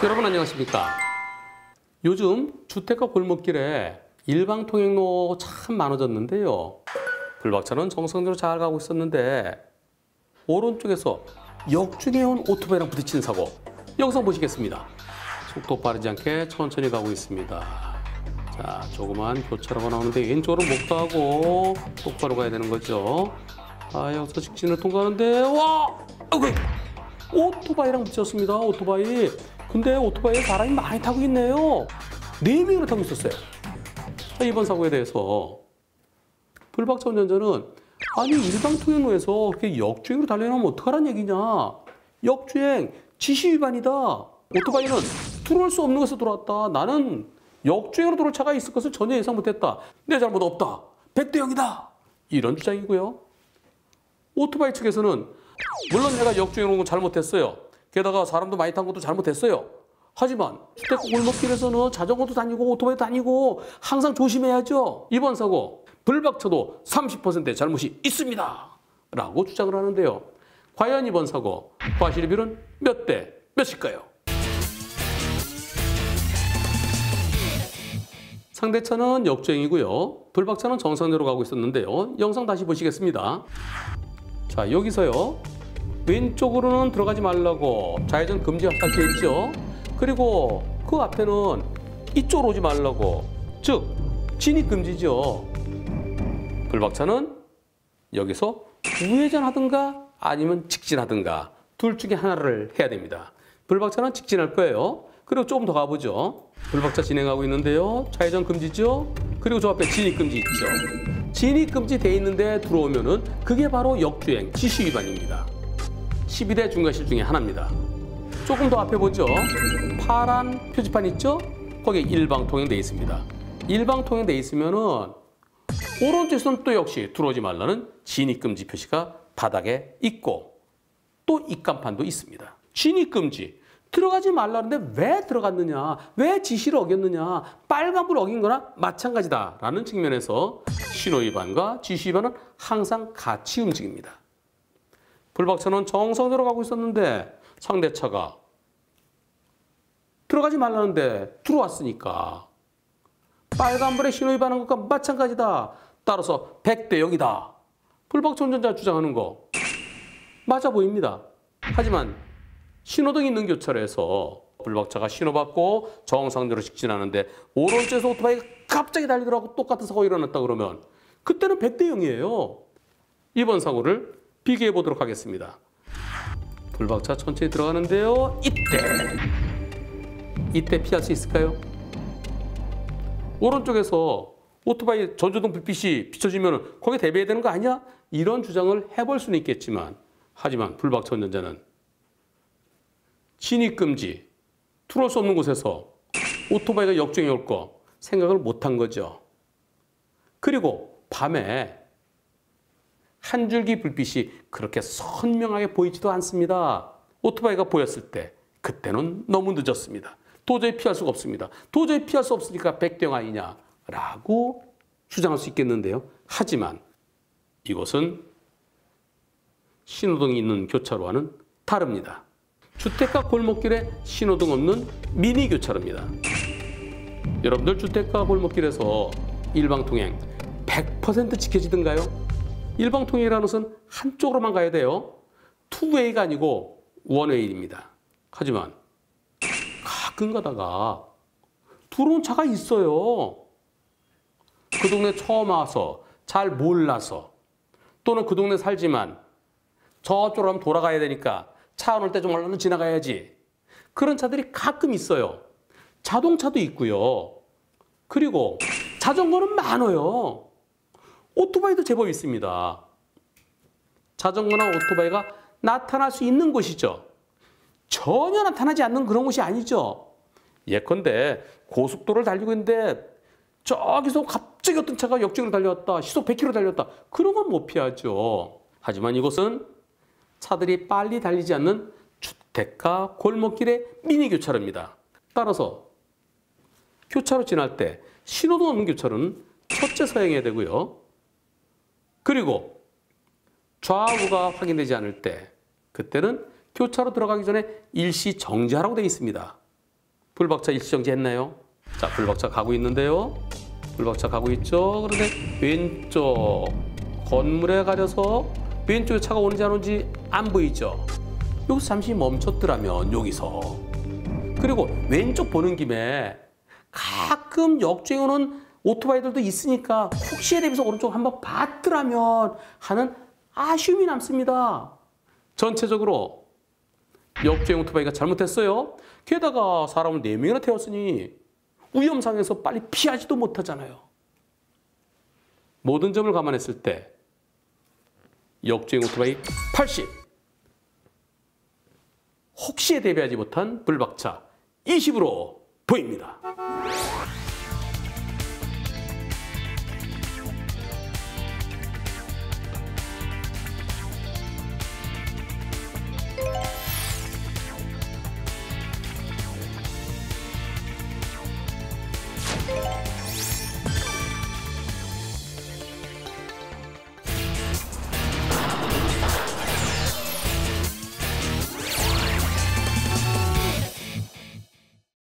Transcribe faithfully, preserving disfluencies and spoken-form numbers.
여러분 안녕하십니까? 요즘 주택가 골목길에 일방통행로 참 많아졌는데요. 불박차는 정상적으로 잘 가고 있었는데 오른쪽에서 역주행해온 오토바이랑 부딪힌 사고 영상 보시겠습니다. 속도 빠르지 않게 천천히 가고 있습니다. 자, 조그만 교차로가 나오는데 왼쪽으로 목도하고 똑바로 가야 되는 거죠. 아, 여기서 직진을 통과하는데 와! 아이고! 오토바이랑 부딪혔습니다. 오토바이. 근데 오토바이에 사람이 많이 타고 있네요. 네 명이나 타고 있었어요. 자, 이번 사고에 대해서 불박차 운전자는 아니 일방통행로에서 그렇게 역주행으로 달려나오면 어떡하란 얘기냐. 역주행 지시 위반이다. 오토바이는 들어올 수 없는 곳에서 들어왔다. 나는 역주행으로 들어올 차가 있을 것을 전혀 예상 못했다. 내 잘못 없다. 백 대 영이다. 이런 주장이고요. 오토바이 측에서는 물론 내가 역주행으로 온 건 잘못했어요. 게다가 사람도 많이 탄 것도 잘못했어요. 하지만 주택가 골목길에서는 자전거도 다니고 오토바이도 다니고 항상 조심해야죠. 이번 사고 불박차도 삼십 퍼센트의 잘못이 있습니다. 라고 주장을 하는데요. 과연 이번 사고 과실의 비율은 몇 대 몇일까요? 상대차는 역주행이고요. 불박차는 정상대로 가고 있었는데요. 영상 다시 보시겠습니다. 자, 여기서요. 왼쪽으로는 들어가지 말라고 좌회전 금지가 설치되어 있죠. 그리고 그 앞에는 이쪽으로 오지 말라고, 즉 진입 금지죠. 불박차는 여기서 우회전하든가 아니면 직진하든가 둘 중에 하나를 해야 됩니다. 불박차는 직진할 거예요. 그리고 조금 더 가보죠. 불박차 진행하고 있는데요. 좌회전 금지죠. 그리고 저 앞에 진입 금지 있죠. 진입 금지 돼 있는데 들어오면은 그게 바로 역주행 지시 위반입니다. 십이 대 중과실 중에 하나입니다. 조금 더 앞에 보죠. 파란 표지판 있죠? 거기에 일방통행 돼 있습니다. 일방통행 돼 있으면은 오른쪽에서는 또 역시 들어오지 말라는 진입금지 표시가 바닥에 있고 또 입간판도 있습니다. 진입금지. 들어가지 말라는데 왜 들어갔느냐? 왜 지시를 어겼느냐? 빨간불 어긴 거나 마찬가지다라는 측면에서 신호위반과 지시위반은 항상 같이 움직입니다. 불박차는 정상대로 가고 있었는데 상대차가 들어가지 말라는데 들어왔으니까 빨간불에 신호위반한 것과 마찬가지다. 따라서 백 대 영이다. 불박차 운전자가 주장하는 거 맞아 보입니다. 하지만 신호등 있는 교차로에서 불박차가 신호받고 정상대로 직진하는데 오른쪽에서 오토바이가 갑자기 달리더라고 똑같은 사고가 일어났다 그러면 그때는 백 대 영이에요. 이번 사고를 비교해 보도록 하겠습니다. 불박차 천천히 들어가는데요. 이때 이때 피할 수 있을까요? 오른쪽에서 오토바이 전조등 불빛이 비춰지면 거기에 대비해야 되는 거 아니야? 이런 주장을 해볼 수는 있겠지만 하지만 불박차 운전자는 진입금지, 들어올 수 없는 곳에서 오토바이가 역주행해 올 거 생각을 못한 거죠. 그리고 밤에 한 줄기 불빛이 그렇게 선명하게 보이지도 않습니다. 오토바이가 보였을 때 그때는 너무 늦었습니다. 도저히 피할 수가 없습니다. 도저히 피할 수 없으니까 백 대 영 아니냐라고 주장할 수 있겠는데요. 하지만 이곳은 신호등이 있는 교차로와는 다릅니다. 주택가 골목길에 신호등 없는 미니 교차로입니다. 여러분들 주택가 골목길에서 일방통행 백 퍼센트 지켜지던가요? 일방통행이라는 것은 한쪽으로만 가야 돼요. 투웨이가 아니고 원웨이입니다. 하지만 가끔 가다가 들어온 차가 있어요. 그 동네 처음 와서 잘 몰라서 또는 그 동네 살지만 저쪽으로 하면 돌아가야 되니까 차 안 올 때 좀 얼른 지나가야지. 그런 차들이 가끔 있어요. 자동차도 있고요. 그리고 자전거는 많아요. 오토바이도 제법 있습니다. 자전거나 오토바이가 나타날 수 있는 곳이죠. 전혀 나타나지 않는 그런 곳이 아니죠. 예컨대 고속도로를 달리고 있는데 저기서 갑자기 어떤 차가 역주행으로 달려왔다. 시속 백 킬로미터 달렸다. 그런 건 못 피하죠. 하지만 이곳은 차들이 빨리 달리지 않는 주택가 골목길의 미니 교차로입니다. 따라서 교차로 지날 때 신호등 없는 교차로는 첫째 사용해야 되고요. 그리고 좌우가 확인되지 않을 때 그때는 교차로 들어가기 전에 일시 정지하라고 되어 있습니다. 불박차 일시정지 했나요? 자, 불박차 가고 있는데요. 불박차 가고 있죠. 그런데 왼쪽 건물에 가려서 왼쪽에 차가 오는지 안 오는지 안 보이죠. 여기서 잠시 멈췄더라면 여기서. 그리고 왼쪽 보는 김에 가끔 역주행 오는 오토바이들도 있으니까 혹시에 대비해서 오른쪽 한번 봤더라면 하는 아쉬움이 남습니다. 전체적으로 역주행 오토바이가 잘못했어요. 게다가 사람을 네 명이나 태웠으니 위험상에서 빨리 피하지도 못하잖아요. 모든 점을 감안했을 때 역주행 오토바이 팔십, 혹시에 대비하지 못한 불박차 이십으로 보입니다.